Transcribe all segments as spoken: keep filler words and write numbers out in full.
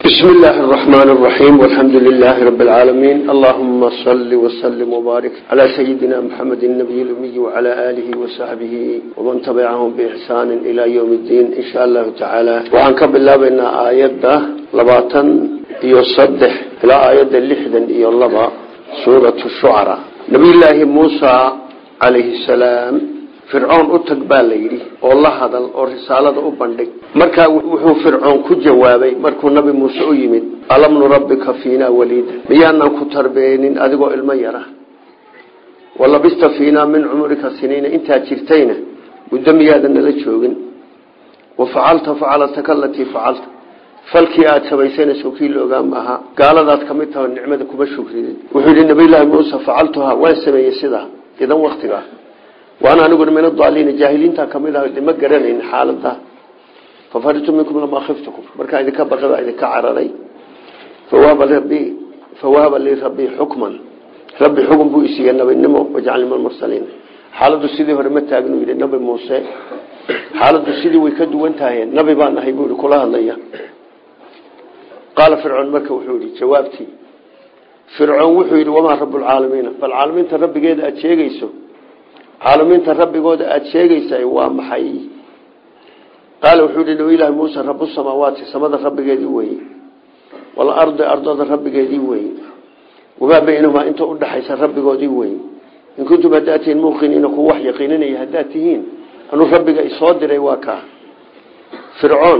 بسم الله الرحمن الرحيم والحمد لله رب العالمين اللهم صل وسلم وبارك على سيدنا محمد النبي الأمي وعلى آله وصحبه ومن تبعهم بإحسان إلى يوم الدين إن شاء الله تعالى. وعنك بالله بأن آيات لباطا يصدح إلى آيات اللحدا إيا اللبا سورة الشعراء. نبي الله موسى عليه السلام fircoon u tag baa la yiri oo la hadal oo risaalada u bandhig marka wuxuu fircoon ku jawaabay markuu nabi muuse u yimid alam nurabbika fiina walid miyaanan ku tarbeenin adigoo ilmo yara wala bista fiina min umrika sinina inta jirtayna mudamiyada nala joogin wa fa'alta fa'alataka allati fa'alta falki aad sabaysayna shukri loogaam aha gaaladaad kamid tahay nicmada kuba shukriday wuxuu yiri nabi ilaahi muuse fa'altuha wa sameeyay sida idan waqtiga وانا نقول من الضالين جاهلين تكملها لما قررين حالتها ففرجت منكم لما خفتكم مركا اذا كبقى اذا كعرري فوهب لي فوهب لي ربي حكما ربي حكم بو يسي النبي نمو وجعلني من المرسلين حالته سيدي هرمه تاغنو يدي نبي موسى حالته سيدي way ka duwan tahay nabi baan ahay buu kula hadlaya قال فرعون مركا wuxuu yiri jawaabti فرعون wuxuu yiri wama rabbul alamin bal alamin rabbigeeda aad sheegayso عالمين تربي قود أتشيء وامحي قال وحود إنه إله موسى رب السماوات سمد رب جدي وين والأرض أرض رب جدي وين وما بينهما أنت قد حيس رب جدي وين إن كنتم بدأتين موقنين وحي يقينين يهداتهين أنه رب جدي صادر واقع فرعون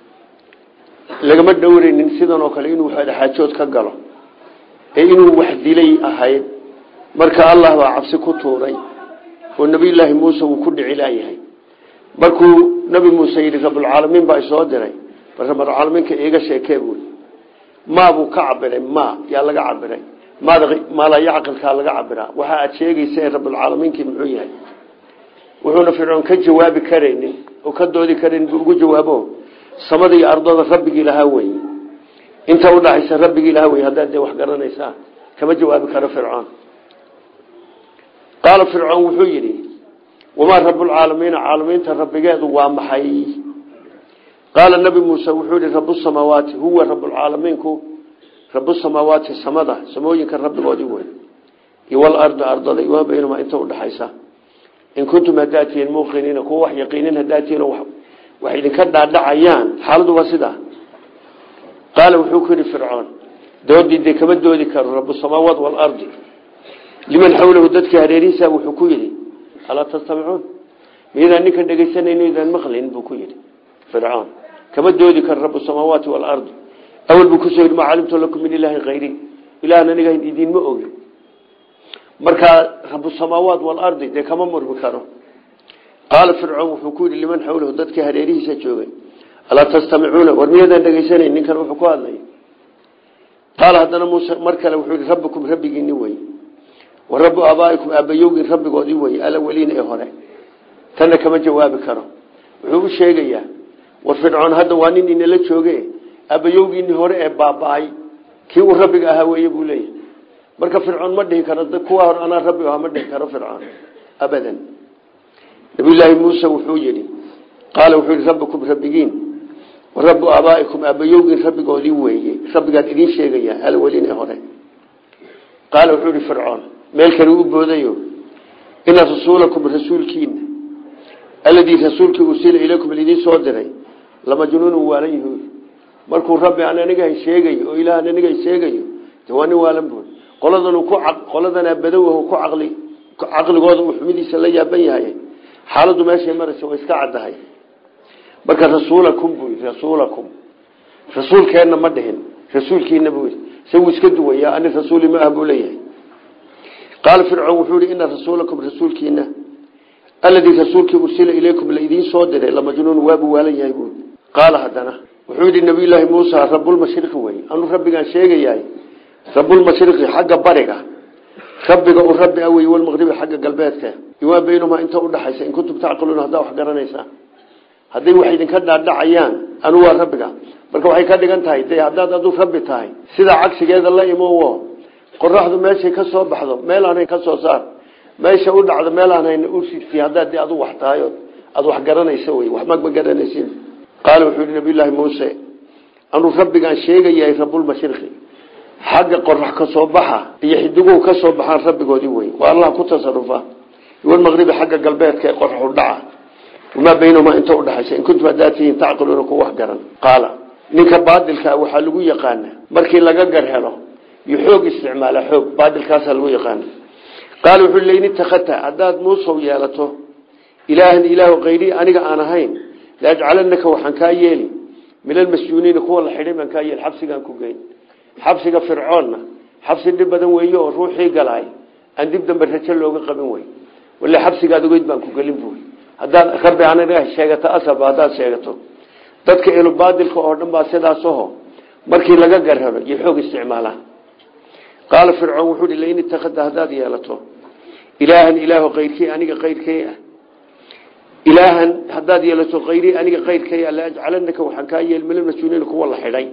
لقد دورين نسيدنا وكلينه هذا حاجات كجلا إنه واحد لي أحد مرك الله وعبس كتوري والنبي الله موسى وكل علائه بركو نبي موسى رب العالمين باي soo diray rab العالمين iga sheekeeyay ma buu ka cabiray ma yaa laga cabiray ma ma la yaqalka laga cabira waxa aad sheegaysay rab العالمين kii muxuu yahay wuxuuna fircoon ka jawaabi kareenin oo ka doodi kareen ugu jawaabo samada iyo ardada rabbigi laha way inta u dhaxaysa rabbigi laha way haddii wax garanaysa kama jawaabi karo fircoon قال فرعون وحيري وما رب العالمين عالمين تربيجاد وامحي قال النبي موسى وحيري رب السماوات هو رب العالمين كو رب السماوات السماده سموين كرب الودي وين والارض ارض ذي بينما انت ودحيسا ان كنتم هداتين موقنين كو wax yaqiinin hadaatين wax idin ka dhaadhacayaan xaaladu waa sida قال وحكري فرعون doodii kama doodi karo رب السماوات والارض لمن حوله ددك هريريسا wuxuu ku yiri ala tastamicun meeda ninka dhageysanayno idan maqlin buu ku yiri fir'aun kama doodi kar rabb samawati wal ard awal buu ku soo yiri ma calimtu lakum min ilahi ghayri ilaana niga idin ma ogi marka rabb samawati wal ard de kama murbi karo qala fir'aun wuxuu ku yiri liman hawlahu dadka hareerihiisa joogay ala tastamicun war meeda dhageysanayno ninkan wuxuu ku hadlay qala hadana muuse markale wuxuu yiri rabbukum rabbigiini way ورب أبائكم أبيوغ رب قودي وي الأولين إهراء تنا كما جواب كرم وحو الشيقية وفرعون هذا وانين إن لا تشوقي أبيوغ إهراء باباي كيو رب أهوي يقولي مركب فرعون مده كرد كوار أنا ربي ومده كرم فرعون أبدا نبي الله موسى وحوجني قال وحو ربكم ربيين ورب أبائكم أبيوغ رب قودي وي رب قال إذين شيقية الأولين إهراء قال وحو فرعون ميل كانوا بودايو ان رسولكم رسولكين الذي رسولك ارسل اليكم الذي سو ديري لما جنون واريه markuu rabbi aan aniga sheegay oo ilaahay aniga sheegay tawani waalan buu qoladan ku qoladan badow ku aqli aqligooda uu xumidiisa la yaaban yahay xaaladu meesha maraysa way iska cadahay marka rasuulakum buu rasuulakum rasuulkeena ma dhihin rasuulkiina buu saw iska duwaya aan rasuuli ma abu leeyahay قال فرعون وحوري إن رسولكم رسولكينا الذي رسولك أرسل إليكم الذين صادر لما جنون وابو والي يقول قال هدنا وحوري النبي الله موسى رب المشرق وي أنه ربي كان شيء جاي رب المشرق حق بركة ربك ورب أوي والمغرب حق قلباتك يوا بينما أنت ولا حيس إن كنتم تعقلون هذا وحجرنا يسا هذا واحد كذا هذا عيان أنا وربك بركة واحد كذا كان تاي ده هذا ده رب تاي سيدا عكس كذا الله يموه qorraxdu meeshay ka soo baxdo meel aanay ka soo saar meesha u dhacdo meel aanay u siifti hadaad adu wax taayo adu wax garanayso way wax ma garanaysin qaal wuxuu nabi ilaahi muuse أنو ربي كان شيء يا رب المشرق حق قرح كصوبها يحدقوه كصوبها ربي قودي وين والله كنت تصرفه والمغرب حق قلبيت كي قرح ودعه وما بينهما انت ودحسين إن كنتم ذاتين تعقلون كوه قرن قال نك بعد الكا وحلو يقان markii laga gar helo yuxoog isticmaala xoog baadilkaas lagu yaqaan qaalu xulayni takhata hadad muuso yeelato ilaahan ilaahu qeyri aniga aan ahayn la ajcalanaka waxan ka yeeli min almasjuuniin kuwa la xidhay man ka yeel xabsigan ku geey xabsiga fircoonna xabsi dib badan weeyo ruuxii galay aan dib dambe rajo looga qabin way wala xabsiga adugeed baan ku galin buul hadaan rabbi anaga sheegata asab hadad sheegato dadka ilo baadilka oo dhan baa sidaas oo markii laga garharo iyo xoog isticmaala qaal fircoon wuxuu leeyay in takhada hadad yeelato ilaahan ilaahu qeyrkii aniga qeyrkii ilaahan hadad yeelato qeyri aniga qeyrkii la ajcalanaka waxan ka yeel meel mas'uuliin kuwa la xidhay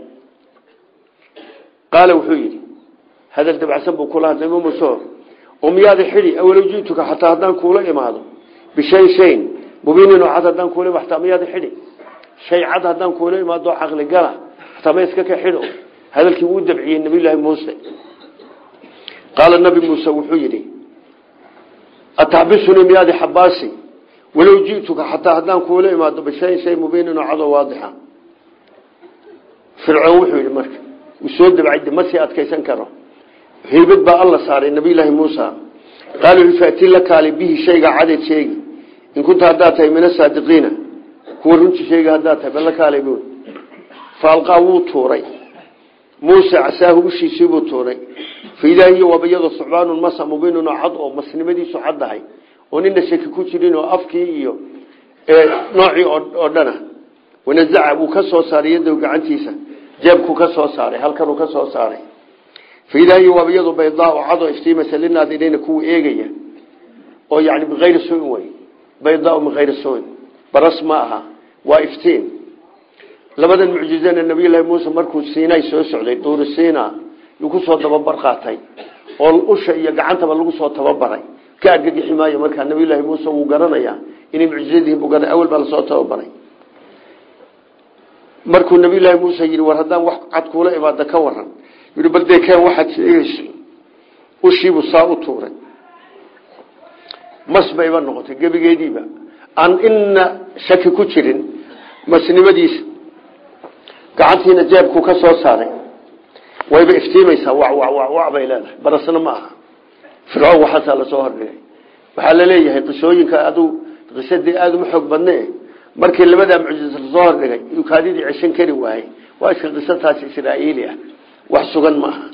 qaal wuxuu yiri hadal dabacsan buu kula hadlay muuso umiyada xiri awal jiituka hatta hadan kula imaado bishay shay mubiinin oo hadan kula waxtamiyada xiri shay cad hadan kula imaado aqli gala تمسك كحلو هذا الكيود دبعي النبي الله موسى قال النبي موسى وحيري أتعبسني بهذه حباسي ولو جئتك حتى هدان كولي ما بشيء شيء مبين وعضو واضحة فرعون وحيري مرك وسود دبعي مسيئات كيسان كره هيبت بقى الله صار النبي الله موسى قالوا فأتي لك علي به شيء عدد شيء إن كنت هداتها من الصادقين هو رنش شيء هداتها فلك علي بون فالقاو توري موسى عساه وشي سيبو توري فإذا هي وبيض الصعبان المسا مبين عضو مسلمدي سعدهاي ونين شك ku jirin oo afkii iyo ee nooci oo dhana ونزع وكسو ساريده gacantiisa jeebku ka soo saaray halkan uu ka soo saaray فإذا هي وبيض بيضاء عضو اشتيمه لنا ديننا ku eegaya oo yaani بغير سوء way بيضاء من غير سوء برس maaha waa iftiin لبدا المعجزين النبي الله موسى مركو سيناي سو سocday دور سينا lagu soo dababar qaatay oo usha iyo gacantaba lagu soo tababaray ka argagixi ximaayo marka nabi الله موسى uu garanaya in mucjizadii bugan awal bal soo tababaray markuu nabi الله موسى yiri war hadaan wax cad kuula ibaada ka waran yiri bal deekan waxa sheegayso ushiibu saa u tuuray masbayba noqotay gabigeediiba aan inna shaki ku jirin masnimadiisa gacantiina jeebku ka soo saaray wayba iftiimaysa waa waa waa baylaada barasna ma aha fircoon waxa la soo hordhigay waxa la leeyahay qisooyinka adu qisadii aad u xog badnaa markii labada mucjiso soo hordhigay uu kaadidii cishan kari waayay waa iska qisadaas Israa'iili ah wax sugan ma aha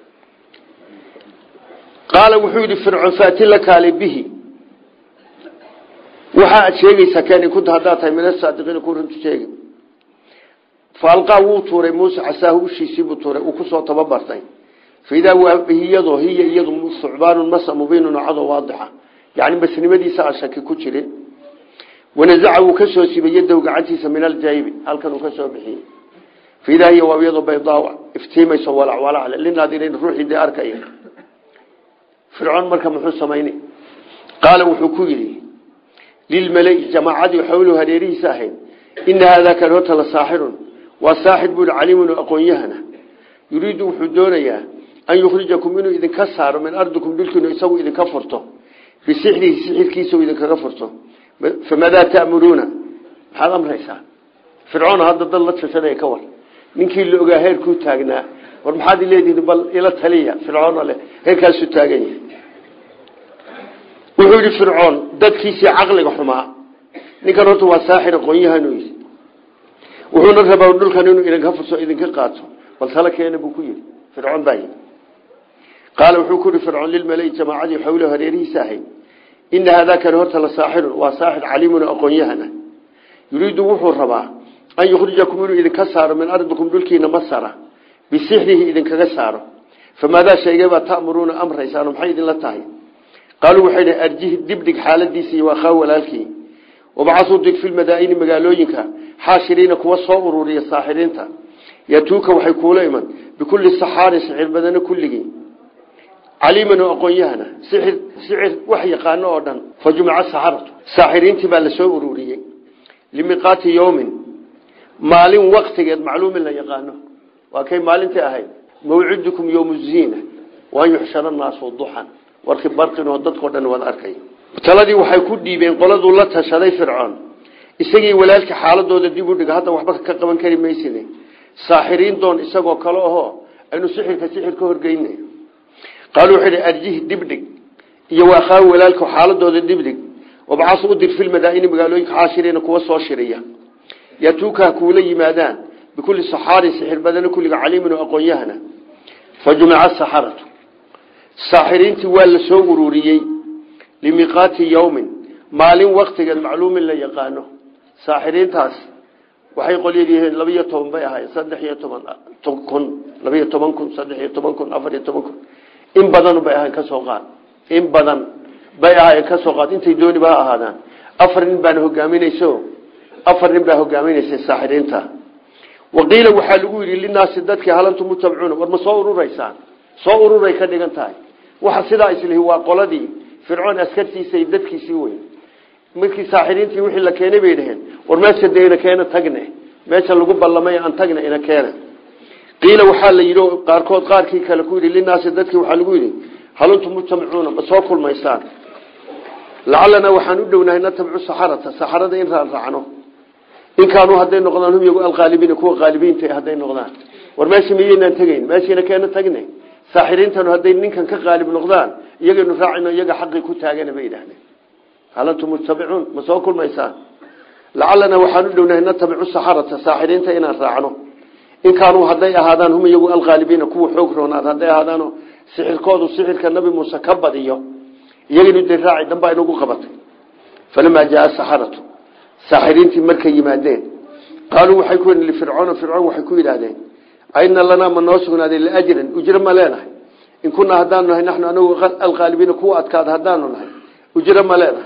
qaala wuxuu yiri fircoon faatilaka ali bihi waxa sheegaysa kan ku haddaatay min saadiqiin ku runtii sheegay فالقاو توري موسى عساه وشي سيبو توري وكسو تببرتي فإذا هي يدو هي يدو ثعبان مسا مبين وعضو واضحة يعني بس نمدي ساشك كجري ونزعه كسو سيب يده وقعتي من الجيب هل كانوا كسو بحين فإذا هي وبيض بيضاء افتيمي سوالع ولا على للناظرين روحي دي أركيه فرعون مركب محوس سميني قال وحكولي للملئ جماعة يحولوا هديري ساحن إن هذا كان هوتل ساحر وصاحب العليم أقويهنا يريد حدونيا أن يخرجكم منه إذن كسر من أرضكم دلكم يسوي إذن كفرته بسحره سحر كيسو إذن كفرته فماذا تأمرون هذا أمر إيسان فرعون هذا ضلت في سنة كور من كي اللي أقاهير كو تاقنا والمحاد اللي يدين بل إلى التالية فرعون له هيك كاسو تاقني وحول فرعون داد كيسي عقلك حماء نكرته وساحر أقويهنا وحول الربا ودلك إنه إذن كفرته إذن كقاته والثلك ينبو كير فرعون باين قال وحكور فرعون للملائكة جماعة حوله هريره ساحر إن هذا كان هرتل ساحر وساحر عليم أقويهنا يريد وحو الربا أن يخرجكم منه إذن كسر من أرضكم دلكين مصره بسحره إذن كسره فماذا شيء تأمرون أمر إسانهم حيث لا تهي قالوا وحين أرجيه دبدك حالة ديسي وخاول الكي وبعثوا ضد في المدائن مقالوينك حاشرين كوا صوروا لي الساحرين يتوك وحيكون ايمن بكل السحار سحر بدن كله عليما وأقويهنا سحر سحر وحي قانو أردن فجمع السحرة ساحرين تبا لسو أروريين لميقات يوم maalin waqtigeed macluum la yaqaano waa kay maalintii ahayd mawcidukum yawm az-zina wa yuhshara an-nasu duhan warki barqin oo dadkoo dhan wada arkay taladii waxay ku dhiibeen qoladu la tashaday fircoon isagii walaalka xaaladooda dib u dhig hadda waxba ka qaban kari meysine saaxiriin doon isagoo kale oo aynu sixirka sixir ka horgeynay qaaluu xiri arjih dibdig iyo waa walaalka xaaladooda dibdig وبعثوا أدر في المدائن مقالوين عاشرين كوا صاشرية يتوكا كولا يمادان بكل سحار سحر بدن كل عليم وأقوياهنا فجمع السحرة الساحرين توال سوروريي لميقات يوم مالين وقت المعلوم اللي يقانه ساحرين تاس وحيقول لي لبيتهم بيها يصدح يتمن تكون لبيتهم كن صدح يتمن كن أفر يتمن كن إن بدن بيها كسوقان إن بدن بيها كسوقات انت دوني بها هذا أفرن بان هجامينيسو أفرن بان هجامينيس الساحرين تا وقيل وحلقوا للناس ذاتك هل أنتم متابعون ورما صوروا ريسان صوروا ريكا ديغانتاي وحسدا اسله هو قلدي فرعون اسكرتي سيدتك سوي markii saaxiriintii wixii la keenay bay dhaheen war meesha deena keena tagne meesha lagu ballamay aan tagna ina keena qiila waxa la yiro qaar kood qaarkii kale ku yiri linaas dadkii waxa lagu yiri haluntu mujtamacuuna basoo kulmaysaan la'allana waxaan u dhownahay natabcu saharata saharada in raacno in kaanu haday noqdaan hum iyagu alqaalibiin kuwa qaalibiinta haday noqdaan war meesha miyeenan tagayn meeshina keena tagne saaxiriintanu haday ninkan ka qaalib noqdaan iyagana raacino iyaga xaqi ku taagana bay dhahdeen هل أنتم متبعون مساكل ميسان لعلنا وحنو لنا نتبع السحرة الساحرين تينا راعنو إن كانوا هدي هذان هم يقول الغالبين كو حكرون هدي هذان سحر كود وسحر كالنبي موسى كبد إياه يجد الدراعي دنبا ينقو قبط فلما جاء السحرة الساحرين تمركي يمادين قالوا وحيكون لفرعون فرعون وحيكون لهذين أين لنا من نوسقنا هذه لأجر أجرم لنا إن كنا هداننا نحن أنو الغالبين كو أتكاد هداننا أجرم لنا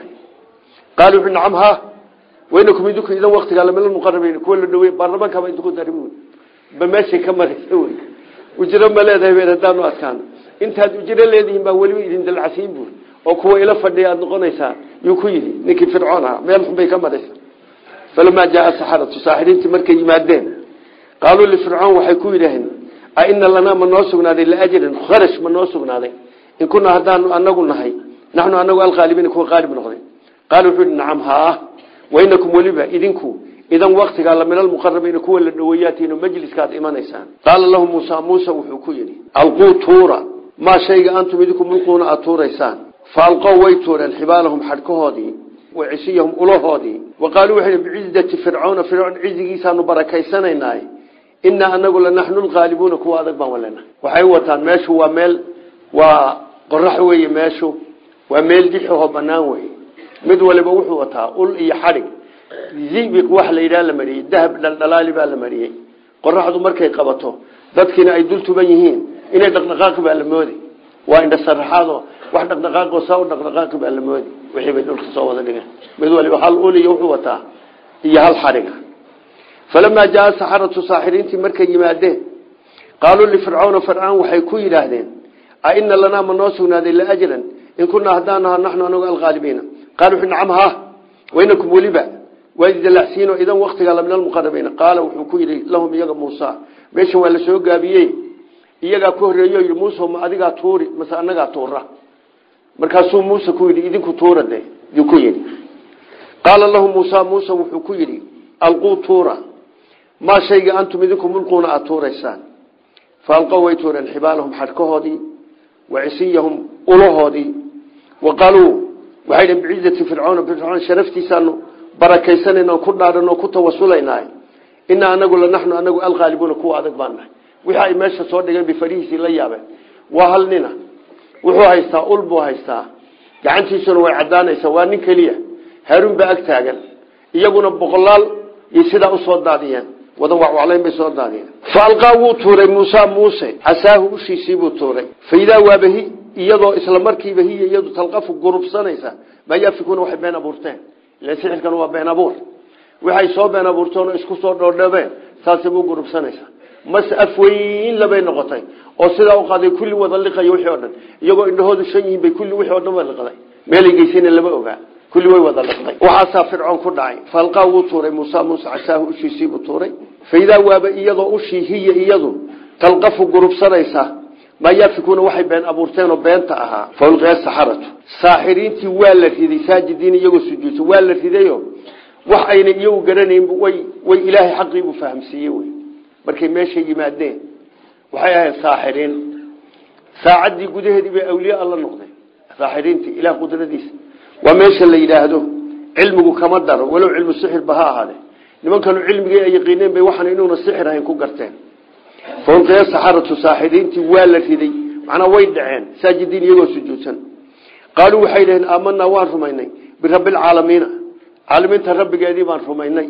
قالوا نعم ها وينكم يدكم إذا وقت قال من المقربين كل الدوي بربك ما يدكم تربون بمشي كما يسوي وجرم لا ذهب إلى دان وأتكان أنت هتجري الذين بولوا إذن العسيب أو كوا إلى فدي النقنيسا يكويه نك فرعونها ما يلحم بي كما ده فلما جاء السحرة الساحرين تمركي مادين قالوا لفرعون وحيكون لهن أئن لنا من نوسقنا ذي لأجل خرج من نوسقنا ذي إن كنا هدان أن نقول نحي نحن أن نقول الغالبين كوا غالب نقضي قالوا حين نعم ها وإنكم ولبا إذنكم إذن وقت قال من المقربين كوا للنوياتين ومجلس كات إيمان إيسان قال لهم موسى موسى وحكويني ألقوا تورا ما شيء أنتم إذنكم ملقون أطور إيسان فألقوا ويتورا حبالهم حركوهادي وعسيهم ألوهادي وقالوا حين بعزة فرعون فرعون عزة إيسان بركيسان إناي إنا أن نقول نحن الغالبون كوا أذقبا ولنا وحيوتان ماشوا وميل وقرحوي ماشوا وميل دحوه بناوي mid waliba wuxuu wataa ul iyo xarig zibiq wax la yiraahdo la mariyay dahab dhalaali baa la mariyay qorraxdu markay qabato dadkina ay dul tuban yihiin inay dhaqdhaqaaq baa la moodi waa inda sarxado wax dhaqdhaqaaq oo soo dhaqdhaqaaq baa la moodi wixii bay dhulka soo wada dhigeen mid waliba hal ul iyo wuxuu wataa iyo hal xarig falama jaa saharatu sahirinti markay yimaadeen qaaluu li fir'auna fir'aan waxay ku yiraahdeen a inna lana manasunaadi la ajran in kunna hadana nahnu anu al-ghalibina قالوا نعم ها وإنكم ولبا وإذا الحسين إذا وقت قال من المقربين قالوا وحكوا لهم يجا موسى ماشي ولا سو غابيي iyaga ku horeeyo Muuse ma adiga toori mase anaga toora markaasuu Muuse ku yiri idinku toorade ku yiri qala lahu Muuse Muuse wuxuu ku yiri alqu toora ma shayga antum idinku mulquna atooraysan falqaw wayturan hibalahum harkahoodi wa isiyahum ulahoodi وقالوا وحيد بعزة فرعون فرعون شرفتي سانو بركيساننا كدارنا كتوسلينا إن أنا أقول نحن أنا أقول الغالبون كوا عدك بانا وحي ماشى صور دجال بفريسي لا يابه وهلنا وحو هيستا قلبه هيستا جعنتي سنو عدانا يسواني كليه هارون بأكتاجل يجون بقلال يسدا أصوات داديان وضوعوا عليهم بصوت داديان فألقاه توري موسى موسى عساه وشي سيبو توري فإذا وابه iyadoo isla markiiba hiya iyadu talqafu gurubsanaysa ma yafikuna wax been abuurteen la sixirkan waa been abuur waxay soo been abuurteen isku soo dhoodhabeen taasi buu gurubsanaysa mas afweyn labay noqotay oo sida uu qaday kulli wada liqay wixii oo dhan iyagoo indhahoodu shan yihiin bay kulli wixii oo dhan wada liqay meel ay geysina laba ogaa كل وي ودا لقطي وحاسا فرعون كدعي فالقا وطوري موسى موسى عساه وشيسي بطوري فإذا وابا إيضا أشي هي إيضا تلقف قرب سريسة ما يفكون وحي بين أبورتين وبين تأها فالقا السحرة ساحرين توالا في ذي ساجدين يغو سجود توالا في ذي وحين يو قرانين وي, وي إلهي حقي وفهم سيوي بركي ماشي يمادين وحيها الساحرين ساعدي قده دي بأولياء الله النقضي ساحرين تي إله قدرة ديس وماشي اللي يلاهدو علمه كمدر ولو علم السحر بها هذا لمن كانوا علمه يقينين بيوحن إنون السحر هينكو قرتين فهم قياس سحرة ساحرين توالا في ذي معنا ويد عين ساجدين يغو سجودا قالوا وحيلهن آمنا وارفميني برب العالمين عالمين ترب قادي وارفميني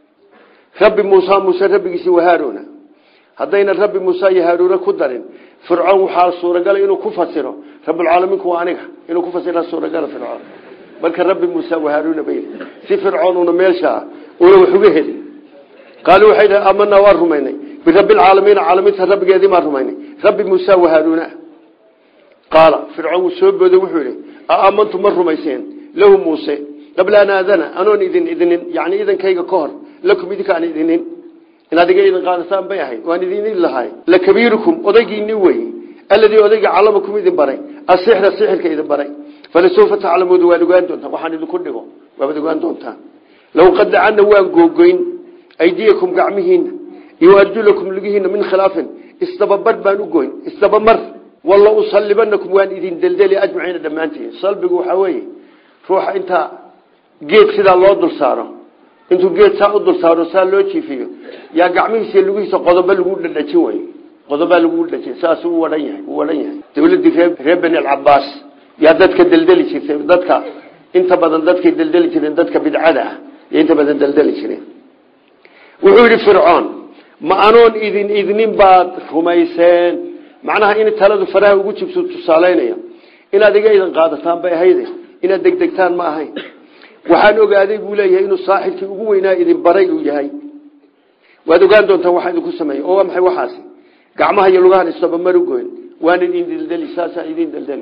رب موسى موسى رب يسي وهارون هدينا رب موسى يهارون كدرين فرعون وحال الصورة قال إنه كفسره رب العالمين كوانيك إنه كفسر الصورة قال فرعون بل رب موسى وهارون بين سي فرعون ونميلشا ولو حبيه قالوا وحيلهن آمنا وارفميني برب العالمين عالمين ترب قادي وارفميني رب موسى وهارون قال فرعون سبب وحوله آمنتم مرة ميسين له موسى قبل أن أذن أنا إذن إذن يعني إذن كيك كهر لكم إذا كان إذنين إن هذا إذن قادسان بيهاي وأن إذن الله هاي لكبيركم أضيقي النوي الذي أضيقي علمكم إذن بري السحر السحر كإذن بري فلسوف تعلموا دوالقان دونتا وحان إذن كله وابدقان دونتا لو قد عنا وانقوقين أيديكم قعمهين يؤرجلكم لقيهن من خلاف استببر بانقوين استبمر والله أصلبنكم وان إذن دلدلي أجمعين دمانتين صلبقوا حوي روح انت جيت سيدا الله دل ساره انتو جيت ساعد دل ساره سال لو فيه يا قعمي سيلوي قضبه لو دجين وي قضبه لو دجين ساسو ودنيا ودنيا دولدي reer bani العباس يا dadka daldali jirtay dadka inta badan dadka daldali jireen dadka bidcada ah inta badan daldali jireen wuxuu yiri fircoon ma anoon idin idnin baad rumayseen macnaha in taladu faraha ugu jibso tusaaleynaya inaad iga idin qaadataan bay hayde inaad degdegtaan ma ahayn waxaan ogaaday buu leeyahay inuu saaxibkii ugu weynaa idin baray uu yahay waad ogaan doontaan waxa idin ku sameeyay oo maxay waxaasi gacmaha iyo lugaha isaba maru goyn waan idin dildali saasa idin dildali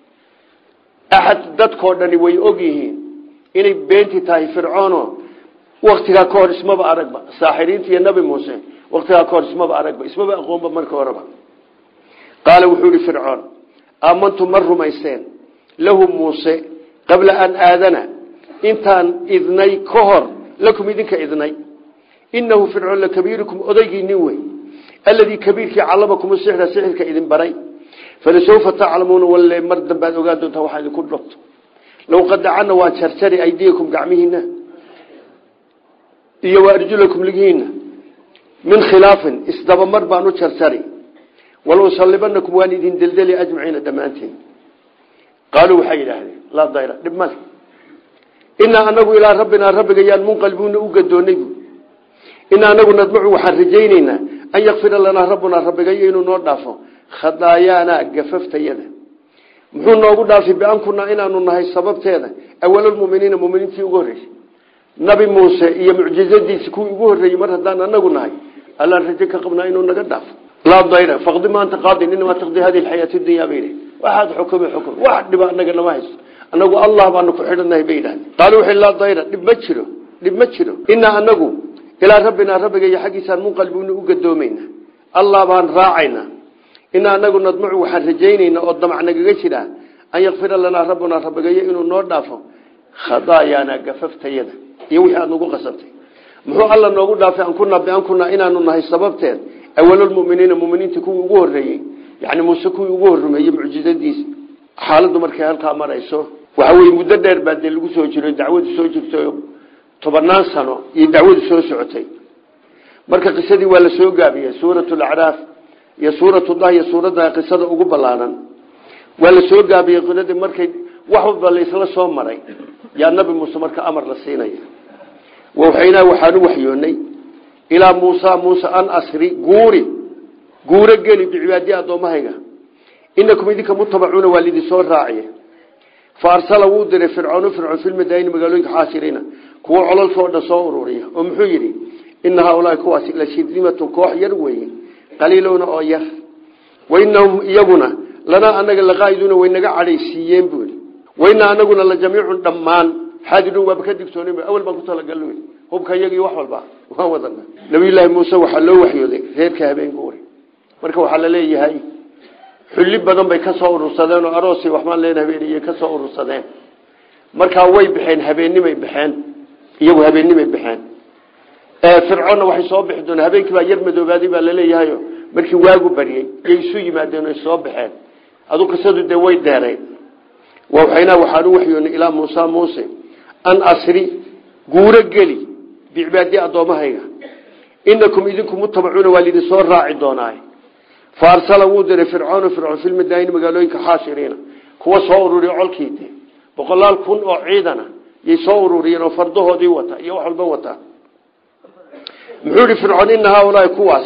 ahad dadkoo dhani way og yihiin inay beenti tahay fircoono waqtiga ka hor ismaba aragba saaxiriinta iyo nabi muuse waqtiga ka hor ismaba aragba ismaba aqoonba marka horeba qaal wuxuu fircoon aamantu marrumayseen lahu muuse قبل أن آذن إنتان إذني كهر لكم إذنك إذني إنه فرعون لكبيركم أضيقي نوي الذي كبيرك علمكم السحر سحرك إذن بري فلسوف تعلمون ولا مردا بعد وقادوا توحيد كل ربط لو قد عنا وشرشري أيديكم قعمهن إيا وأرجلكم لقهن من خلاف استبمر بانو شرشري ولو صلبنكم وان إذن دلدلي أجمعين دمانتين قالوا حي لهذه لا ضيرة لبمال إنا أنه إلى ربنا ربك يان منقلبون أقدوني إنا أنه ندمع وحرجيننا أن يغفر لنا ربنا ربك يان نردافه خضايانا قففت يده محون نقول دافي بأن كنا إنا ننهي السبب تيدا أول المؤمنين مؤمنين في أغرش نبي موسى إيا معجزة دي سكو أغرش مرة دانا نقول نهي ألا رجيك قبنا إنه نقداف لا ضيرة فاقضي ما أنت قاضي إنما تقضي هذه الحياة الدنيا بيني واحد حكم حكم واحد نبقى أنك نواهز أنه الله بأنك حرنا بينان قالوا حلا ضيرة نبمتشره نبمتشره إنا أنه إلى ربنا ربك يا حقي سان منقلبون أقدومين الله بأن راعينا إنا أنه نضمع وحرجينينا وضمعنا قشرا أن يغفر لنا ربنا ربك يأنو النور دافو خضايانا قففت يده يوحي أنه قصبتي محو الله نقول دافع أن كنا بأن كنا إنا ننهي السببتين أول المؤمنين المؤمنين تكونوا أقوه الرئي يعني موسكوا أقوه الرمي معجزة ديس حالة مركي هالكا مرأيسو وحوي مددر بعد اللي قصوا جروا دعوة سو جرتوا طبنان سنة يدعوة سو سعتي مركا قصدي ولا سو قابية سورة الأعراف يا سورة الله يا سورة الله قصة أقوب اللانا ولا سو قابية قلت مركي وحب الله يصلى صوم مري يا النبي موسى مركا أمر للسيني ووحينا وحانو وحيوني إلى موسى موسى أن أسري قوري قوري قلي بعبادية دومهينا إنكم إذنك متبعون والذي صور راعيه فأرسل وودر فرعون فرعون في المدائن مقالوك حاسرين كوا على الفوضى صوروريه ومحيري إن هؤلاء كواسي لشدريمة كوح يروي قليلون أويخ وإنهم يبنا لنا أنك لغايدون وإنك علي سيين بول وإن أنكنا لجميع دمان xaadidu waa ka digtoonay awal baan ku tala galnay hubka iyagii wax walba waa wadana nabi ilaahi muuse waxa loo waxyooday reerka habeen goori marka waxa la leeyahay xulli badan bay ka soo urursadeen oo aroosi wax ma leen habeeniyay ka soo urursadeen marka way bixeen habeenimay bixeen iyagu habeenimay bixeen ee fircoon waxay soo bixi doonaa habeenkii baa yar madoobaadi baa la leeyahay markii waagu bariyay ay isu yimaadeen oo soo baxeen adu qisadu de way dheeray waxayna waxaan u waxyoonay ilaa Muuse Muuse an asri guura gali biibaadi adoomahayga innakum idinkum mutabacuna walidin soo raaci doonaa faarsala wudar fircoon fircoon fil madayn magaalooyinka xaashiriina kuwa soo ururiyo colkiide boqolaal kun oo ciidana ay soo ururiyeen oo fardahoodii wata iyo wax walba wata muxuu fircoon innaha walaa kuwaas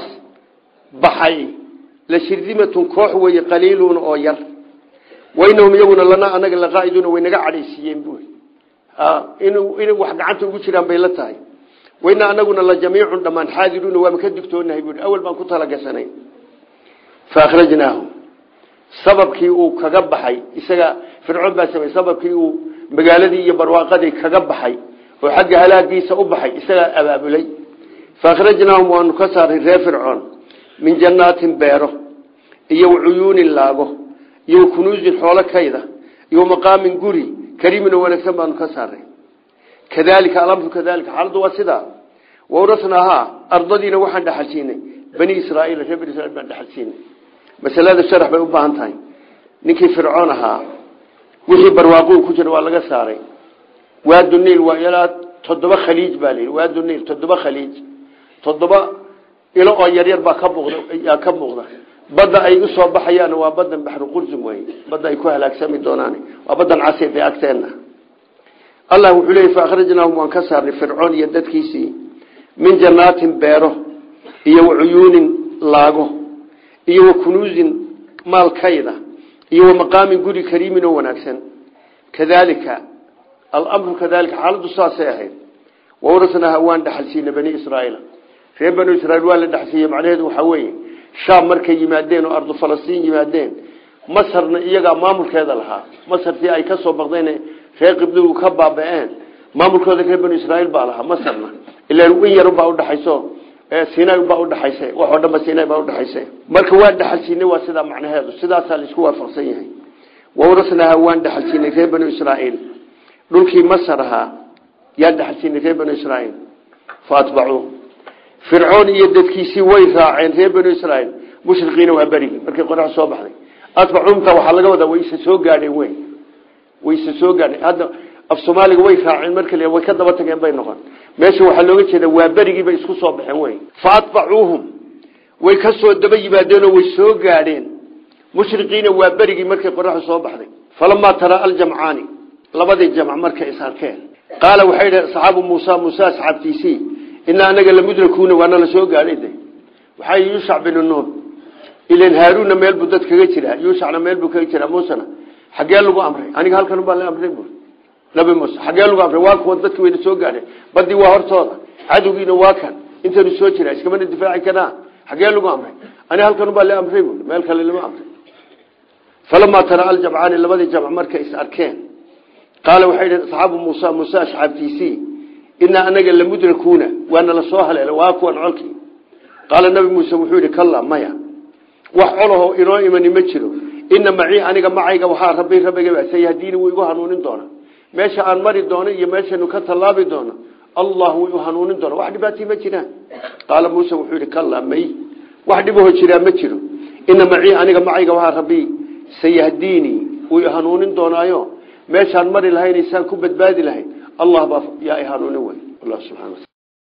baxay la shirdimatun koox way qaliilun oo yar waynahum yaguna lana anaga la qaa'iduna waynaga cadheysiyeen buu ah inuu inuu wax gacanta ugu jiraan bay la tahay wayna anaguna la jamiicun dhamaan xaadiruna waa ka digtoonahay buu awal baan ku tala gashanay faakhrajnaahu sababkii uu kaga baxay isaga fircoon baa sabay sababkii uu magaaladii iyo barwaaqadii kaga baxay oo xagga halaagiisa u baxay isaga abaabulay faakhrajnaahu wa nukasar reer fircoon min jannatin beero iyo uyuun laago iyo kunuuzin xoolo kayda iyo maqaamin guri kariimin wanaagsan baan ka saaray kadalika alamru kadalika xaladu wasida wawrasnaha ardadina waxaan dhaxalsiinay bani israa'iil reer bani israa'iil baan dhaxalsiinay masalada sharax bay u baahan tahay ninkii fircoon ahaa wixii barwaaqo ku jira waa laga saaray waadu niil waa ilaa toddoba khaliij baa leeyahay waadu niil toddoba khaliij toddoba ilo oo yar yar baa ka muuqda ayaa ka muuqda badda ay u soo baxayaan waa badan baxru qurzum way badda ay ku halaagsami doonaan waa badan casif ay agteena allah wuxuu leeyahay fa akhrajnaahum wa kasarna fircoon iyo dadkiisii min jannatin beero iyo uyuunin laago iyo kunuuzin maal kayda iyo maqaamin guri kariimin oo wanaagsan kadalika al-amru kadalika xaaladu saasahay wawrasnaha waan dhaxalsiina bani israa'iil reer bani israa'iil waa la dhaxsiiyay macnaheedu waxa weeye shaam markay yimaadeen oo ardu falastiin yimaadeen masarna iyaga maamulkeeda lahaa masartii ay ka soo baqdeen reer qibdigu ka baaba'een maamulkooda reer bani israa'iil baa lahaa masarna ilaa in yar baa u dhaxayso ee siinay baa u dhaxaysay wax oo dhanba siinay baa u dhaxaysay marka waa dhaxalsiinay waa sida macnaheedu sidaas la isku waafaqsan yahay wawrasnaha waan dhaxalsiinay reer bani israa'iil dhulkii masar ahaa yaa dhaxalsiinay reer bani israa'iil faatba'u fircoon iyo dadkiisii way raaceen reer bani israa'iil mushriqiina waa barigi markay qorax soo baxday atba'umta waxa laga wadaa way soo gaadheen way way soo gaadheen hadda af Soomaaliga way raaceen markii way ka daba tageen bay noqon meesha waxa looga jeedaa waa barigi bay isku soo baxeen way faatba'uhum way ka soo daba yimaadeen oo way soo gaadheen mushriqiina waa barigi markay qorax soo baxday falama tara al-jam'ani labadii jamc markay isarkeen qaala waxay saxaabu Muusa Muusa saxaabtiisii إن أنا قال مدركون وأنا لا سوق عليه ده وحي يوشع بن النون إلى هارون ما يلبس ذات كجيرة يوشع لما يلبس كجيرة موسنا حقيقة له أمره أنا قال كانوا بالله أمره بقول لا بموس حقيقة له أمره واقف وذات كوين سوق عليه بدي وهر صار عدو بينه واكن أنت نسوي كذا إيش كمان الدفاع كذا حقيقة له أمره أنا قال كانوا بالله أمره بقول ما يلخل له أمره فلما ترى الجمعان اللي بدي جمع مركز أركان قال وحيد أصحاب موسى موسى شعب تيسي إن أنا قال مدركون وأنا لصاهل إلى واقوى علكي قال النبي موسى وحوري كلا مايا وحوله إرائي من يمجره إن معي أنا معي وحار ربي ربي سيهديني ويوهنون دونا ماشي عن مريض دونا يماشي نكت الله بدونا الله ويوهنون دونا واحد باتي مجره قال موسى وحوري كلا مي واحد بوه جرا مجره إن معي أنا معي وحار ربي سيهديني ويوهنون دونا يوم ماشي عن مريض لهين إنسان كبت بادي لهين الله بف يا إهانون وين الله سبحانه وتعالى